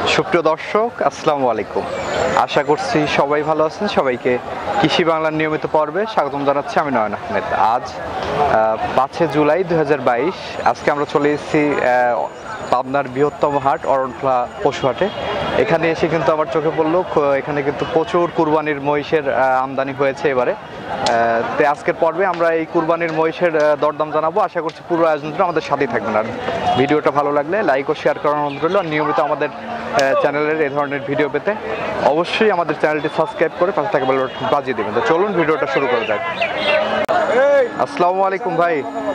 সুপ্রিয় দর্শক, আসসালামু আলাইকুম। আশা করছি সবাই ভালো আছেন। সবাইকে কৃষি বাংলার নিয়মিত পর্বে স্বাগতম জানাচ্ছি। আমি নয়ন আহমেদ। আজ 5 জুলাই 2022। আজকে আমরা চলে এসেছি পাবনার বৃহত্তম হাট অরনখ পশু হাটে। এখানে এসে কিন্তু আমার চোখে পড়লো এখানে কিন্তু প্রচুর কুরবানির মহিষের আমদানি হয়েছে এবারে। তো আজকের পর্বে আমরা এই কুরবানির মহিষের দরদাম জানাবো। আশা করছি পুরো আয়োজনটা আমাদের সাথেই থাকবেন। আর ভিডিওটা ভালো লাগলে লাইক ও শেয়ার করার অনুরোধ রইল। নিয়মিত আমাদের চ্যানেলের এই ধরনের ভিডিও পেতে অবশ্যই আমাদের চ্যানেলটি সাবস্ক্রাইব করে পাশে থাকা বেল বাটন বাজিয়ে দেবেন। তো চলুন ভিডিওটা শুরু করা যাক। আসসালামু আলাইকুম ভাই,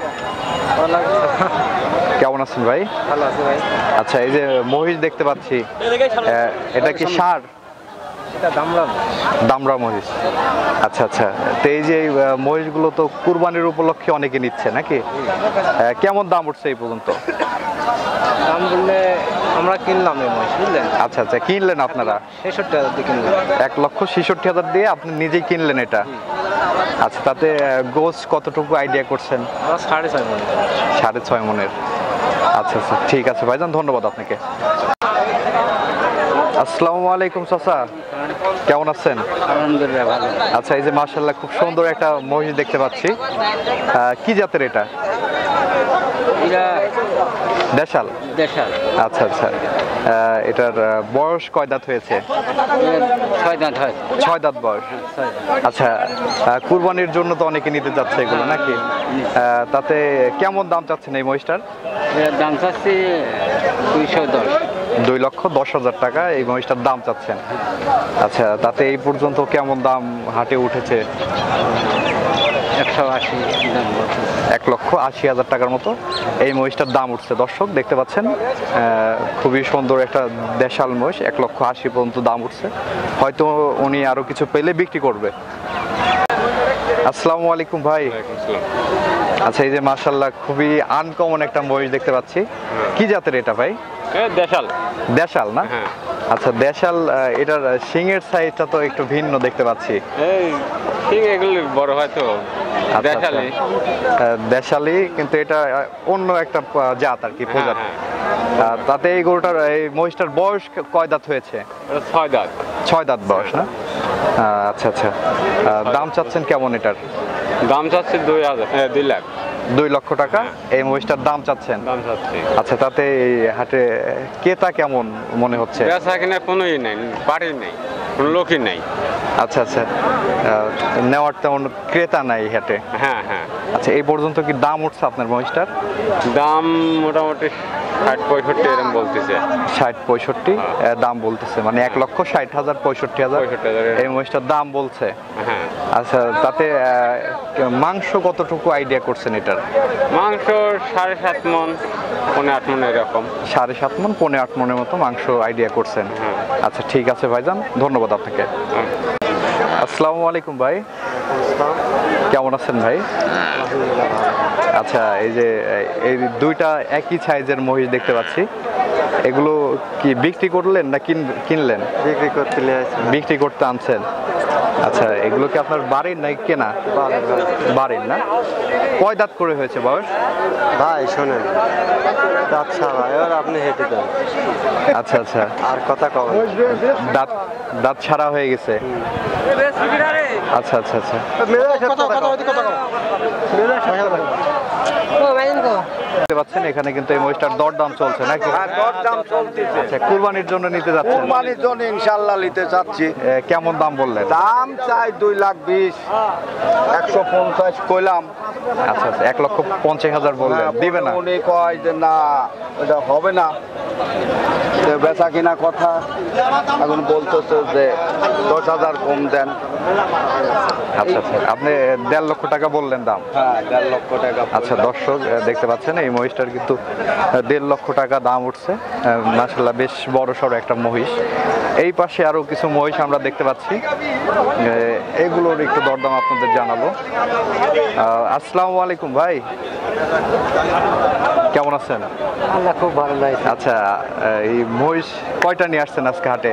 কেমন আছেন ভাই? ভালো আছি ভাই। আচ্ছা, এই যে মহিষ দেখতে পাচ্ছি, এটা কি ষাঁড়? এটা দামরা মহিষ। আচ্ছা আচ্ছা, তো এই যে মহিষগুলো তো কুরবানির উপলক্ষে অনেকে নিচ্ছে নাকি? কেমন দাম উঠছে এই পর্যন্ত? দাম বললে আমরা কিনলাম এই মহিষ, বুঝলেন? আচ্ছা আচ্ছা, কিনলেন আপনারা? ৬৬,০০০ দিয়ে কিনলাম। ১,৬৬,০০০ দিয়ে আপনি নিজেই কিনলেন এটা? আচ্ছা, তাতে গোছ কতটুকু আইডিয়া করছেন? ৬.৫ মণ। ৬.৫ মণের। আচ্ছা আচ্ছা, ঠিক আছে ভাইজান, ধন্যবাদ আপনাকে। আসসালামু আলাইকুম চাচা, কেমন আছেন? আলহামদুলিল্লাহ ভালো। আচ্ছা, এই যে মাশাআল্লাহ খুব সুন্দর একটা মহিষ দেখতে পাচ্ছি, কি জাতের এটা? দেশাল। আচ্ছা আচ্ছা, এটার বয়স কয় দাঁত হয়েছে? ৬ দাঁত হয়। ৬ দাঁত বয়স। আচ্ছা, কুরবানির জন্য তো অনেকে নিতে যাচ্ছে এগুলো নাকি? তাতে কেমন দাম চাচ্ছেন এই মহিষটার? দাম চাচ্ছি ২১০। ২,১০,০০০ টাকা এই মহিষটার দাম চাচ্ছেন। আচ্ছা, তাতে এই পর্যন্ত কেমন দাম হাটে উঠেছে? ১৮০ দাম। ১,৮০,০০০ টাকার মতো এই মহিষটার দাম উঠছে। দর্শক দেখতে পাচ্ছেন, খুবই সুন্দর একটা দেশাল মহিষ। ১,৮০,০০০ পর্যন্ত দাম উঠছে। হয়তো উনি আরো কিছু পেলে বিক্রি করবে। আসসালামু আলাইকুম ভাই। আচ্ছা, এই যে মাশাআল্লাহ খুবই আনকমন একটা মহিষ দেখতে পাচ্ছি, কি জাতের এটা ভাই? দেশাল না? আচ্ছা, দেশাল। এটার শিংয়ের সাইজটা তো একটু ভিন্ন দেখতে পাচ্ছি। এগুলো বড় হয় তো দেশালি, কিন্তু এটা অন্য একটা জাত আর কি, প্রজাতি। তাতে এই গরুটার, এই মহিষটার বয়স কয় দাঁত হয়েছে? ৬ দাঁত। ৬ দাঁত বয়স না? আচ্ছা আচ্ছা, দাম চাচ্ছেন কেমন এটার? দাম চাচ্ছি ২ লাখ। ২ লক্ষ টাকা এই মহিষটার দাম চাচ্ছেন? আচ্ছা, তাতে এই হাটে ক্রেতা কেমন মনে হচ্ছে? বেচা কিনা কোনোই নেই, বাড়ি নেই, কোনো লোকই নেই। আচ্ছা আচ্ছা, নেওয়ার তেমন ক্রেতা নাই হাটে? হ্যাঁ হ্যাঁ। আচ্ছা, এই পর্যন্ত কি দাম উঠছে আপনার মহিষটার? দাম মোটামুটি ৬০-৬৫ এরকম বলতেছে। ৬০-৬৫ দাম বলতেছে, মানে ১,৬০,০০০ ৬৫,০০০ এই মহিষটার দাম বলছে। হ্যাঁ। আচ্ছা, তাতে মাংস কতটুকু আইডিয়া করছেন এটার? মাংস ৭.৫ মণ, ৮.৫ মণ এরকম। ৭.৫ মণ, ৮.৫ মণের মতো মাংস আইডিয়া করছেন। আচ্ছা, ঠিক আছে ভাইজান, ধন্যবাদ আপনাকে। আসসালামু আলাইকুম ভাই, কেমন আছেন ভাই? আচ্ছা, এই যে এই দুইটা একই সাইজের মহিষ দেখতে পাচ্ছি, এগুলো কি বিক্রি করলেন না কিনলেন? বিক্রি করতে আনছেন। আচ্ছা, এগুলো কি আপনার বাড়ির নাকি কেনা? বাড়ির না? কয় দাঁত করে হয়েছে বয়স? ভাই শোনেন, দাঁত ছাড়া, এবার আপনি হেঁটে দেন। আচ্ছা আচ্ছা, আর কথা কম। দাঁত ছাড়া হয়ে গেছে। আচ্ছা আচ্ছা আচ্ছা, দেখতে পাচ্ছেন এখানে কিন্তু এই মহিষটার দরদাম চলছে নাকি? দরদাম চলতেছে। আচ্ছা, কুরবানির জন্য নিতে যাচ্ছেন? কুরবানির জন্য ইনশাআল্লাহ নিতে যাচ্ছি। কেমন দাম বললেন? দাম চাই 2,20,000, 150 কইলাম। আচ্ছা আচ্ছা, 1,50,000 বললেন, দিবে না? উনি কয় যে না, এটা হবে না, বেচা কিনা কথা। এখন বলতেছে যে 10,000 কম দেন। আচ্ছা আচ্ছা, আপনি 1.5 লক্ষ টাকা বললেন দাম? হ্যাঁ, 1.5 লক্ষ টাকা। আচ্ছা দর্শক দেখতে পাচ্ছেন এই মহিষটার কিন্তু 1.5 লক্ষ টাকা দাম উঠছে। মাশাআল্লাহ বেশ বড় সড়ো একটা মহিষ। এই পাশে আরো কিছু মহিষ আমরা দেখতে পাচ্ছি, এগুলোর একটু দরদাম আপনাদের জানাবো। আসসালামু আলাইকুম ভাই, কেমন আছেন? আল্লাহ খুব ভালো লাগছে। আচ্ছা, এই মহিষ কয়টা নিয়ে আসছেন আজকে হাটে?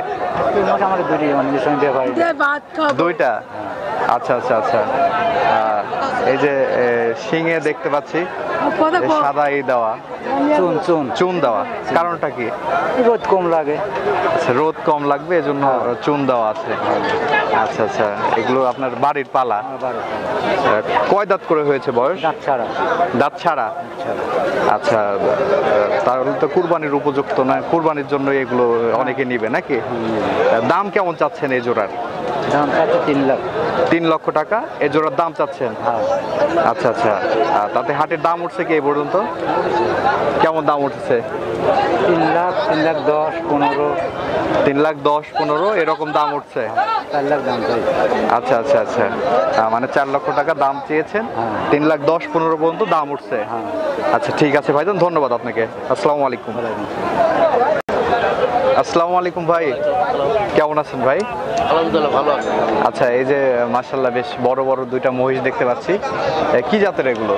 দুইটা। আচ্ছা আচ্ছা আচ্ছা, এই যে শিঙে দেখতে পাচ্ছি সাদা এই দেওয়া চুন চুন চুন দেওয়া, কারণটা কি? রোদ কম লাগে। আচ্ছা, রোদ কম লাগবে এজন্য চুন দেওয়া আছে। আচ্ছা আচ্ছা, এগুলো আপনার বাড়ির পালা। কয় দাঁত করে হয়েছে বয়স? দাঁত ছাড়া। দাঁত ছাড়া। আচ্ছা, তাহলে তো কুরবানির উপযুক্ত না, কুরবানির জন্য এগুলো অনেকে নিবে নাকি? দাম কেমন চাচ্ছেন এই জোড়ার? দাম চাচ্ছে 3 লাখ। 3 লক্ষ টাকা এই জোড়ার দাম চাচ্ছেন? আচ্ছা আচ্ছা, তাতে হাটের দাম উঠছে কি এই পর্যন্ত? কেমন দাম উঠছে? 3 লাখ, 3 লাখ 10, 15। 3 লাখ 10, 15 এরকম দাম উঠছে। 4 লাখ দাম চাই। আচ্ছা আচ্ছা আচ্ছা, মানে 4 লক্ষ টাকা দাম চেয়েছেন, 3 লাখ 10, 15 পর্যন্ত দাম উঠছে। আচ্ছা ঠিক আছে ভাইজান, ধন্যবাদ আপনাকে। আসসালামু আলাইকুম। আসসালামু আলাইকুম ভাই, কেমন আছেন ভাই? আলহামদুলিল্লাহ ভালো আছে। আচ্ছা, এই যে মাশাআল্লাহ বেশ বড় বড় দুইটা মহিষ দেখতে পাচ্ছি, কি জাতের এগুলো?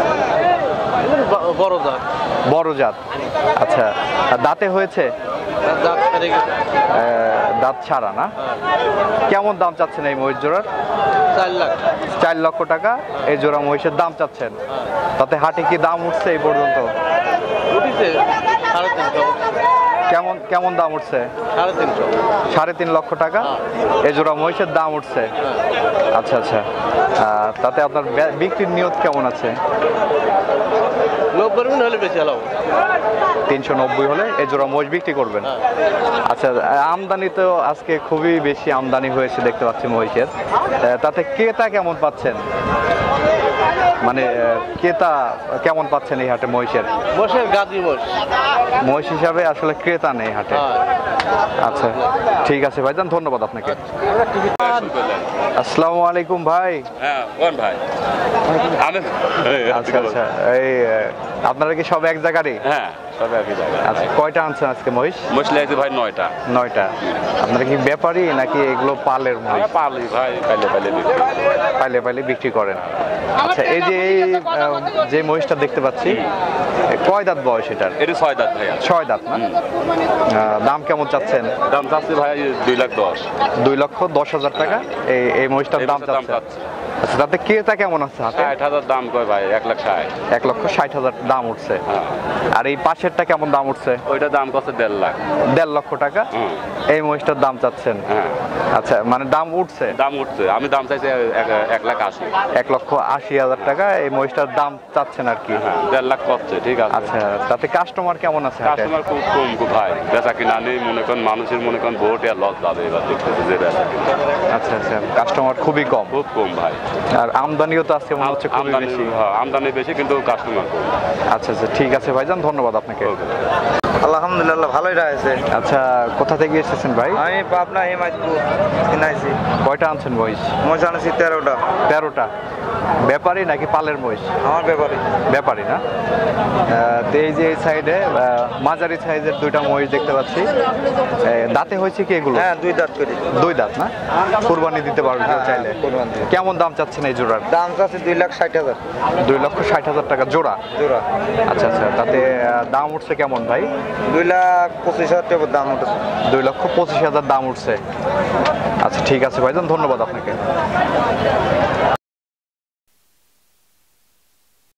বড় দাঁত। বড় জাত। আচ্ছা, দাঁতে হয়েছে? দাঁত ছেড়ে গেছে। দাঁত ছাড়া না? কেমন দাম চাচ্ছেন এই মহিষ জোড়ার? 4 লাখ। 4 লক্ষ টাকা এই জোড়া মহিষের দাম চাচ্ছেন। তাতে হাটে কি দাম উঠছে এই পর্যন্ত? উঠিছে 3.5। কেমন কেমন দাম উঠছে? 3.5। 3.5 লক্ষ টাকা এই জোড়া মহিষের দাম উঠছে। আচ্ছা আচ্ছা, তাতে আপনার বিক্রির নিয়ত কেমন আছে? 90 হলে বেশি হলো। 390 হলে এই জোড়া মহিষ বিক্রি করবেন। আচ্ছা, আমদানি তো আজকে খুবই বেশি আমদানি হয়েছে দেখতে পাচ্ছি মহিষের, তাতে ক্রেতা কেমন পাচ্ছেন? মানে ক্রেতা কেমন পাচ্ছেন এই হাটে মহিষের? বসের গাদি বস। মহিষ হিসাবে আসলে ক্রেতা নেই হাটে। আচ্ছা ঠিক আছে ভাইজান, ধন্যবাদ আপনাকে। আসসালামু আলাইকুম ভাই। হ্যাঁ কোন ভাই? আচ্ছা আচ্ছা, এই আপনারা কি সব এক জায়গারই? হ্যাঁ সব একই জায়গায়। আচ্ছা, কয়টা আনছেন আজকে মহিষ? মহিষ লাগছে ভাই 9টা। 9টা। আপনারা কি ব্যাপারী নাকি এগুলো পালের মহিষ? পালি ভাই, পাইলে পাইলে বিক্রি করি। পাইলে পাইলে বিক্রি করেন। আচ্ছা, এই যে যে মহিষটা দেখতে পাচ্ছি, কয় দাঁত বয়স এটার? এটা 6 দাঁত ভাইয়া। 6 দাঁত না? দাম কেমন চাচ্ছেন? দাম চাচ্ছি ভাই 2 লাখ 10। 2 লক্ষ 10 হাজার টাকা এই মহিষটার দাম চাচ্ছে। আচ্ছা, তাতে ক্রেতা কেমন আছে হাতে? 60,000 দাম কয় ভাই, 1 লাখ 60। 1 লক্ষ 60 হাজার দাম উঠছে। আর এই পাশেরটা কেমন দাম উঠছে? ওইটা দাম কত? 1.5 লাখ। 1.5 লক্ষ টাকা এই মহিষটার দাম চাচ্ছেন? হ্যাঁ। আচ্ছা, মানে দাম উঠছে? দাম উঠছে, আমি দাম চাইছি 1 লাখ 80। 1 লক্ষ 80 হাজার টাকা এই মহিষটার দাম চাচ্ছেন আর কি? হ্যাঁ 1.5 লাখ করছে, ঠিক আছে। আচ্ছা, তাতে কাস্টমার কেমন আছে হাটে? কাস্টমার খুব কম গো ভাই, বেচা কিনা নেই। মনে করেন মানুষের মনে করেন ভোট আর লস যাবে এবার দেখতেছে যে বেচা কিনা। আচ্ছা আচ্ছা, কাস্টমার খুবই কম। খুব কম ভাই। আর আমদানিও তো আজকে মনে হচ্ছে খুবই আমদানি, বেশি। হ্যাঁ আমদানি বেশি কিন্তু কাস্টমার কম। আচ্ছা আচ্ছা, ঠিক আছে ভাইজান, ধন্যবাদ আপনাকে। আলহামদুলিল্লাহ ভালোই রয়েছে। আচ্ছা, কোথা থেকে এসেছেন ভাই? আমি পাবনা হিমায়তপুর কিনাইছি। কয়টা আনছেন মহিষ? মহিষ আনছি 13টা। 13টা। ব্যাপারী নাকি পালের মহিষ? আমার ব্যাপারে। ব্যাপারী না? তো এই যে এই সাইডে মাঝারি সাইজের দুইটা মহিষ দেখতে পাচ্ছি, দাঁতে হয়েছে কি এগুলো? হ্যাঁ 2 দাঁত করে। 2 দাঁত না? কুরবানি দিতে পারবে কেউ চাইলে? কুরবানি। কেমন দাম চাচ্ছেন এই জোড়ার? দাম চাচ্ছে 2 লাখ 60 হাজার। 2 লক্ষ 60 হাজার টাকা জোড়া? জোড়া। আচ্ছা আচ্ছা, তাতে দাম উঠছে কেমন ভাই? 2 লাখ 25 হাজার টাকা দাম উঠেছে। 2 লক্ষ 25 হাজার দাম উঠছে। আচ্ছা ঠিক আছে ভাইজান, ধন্যবাদ আপনাকে।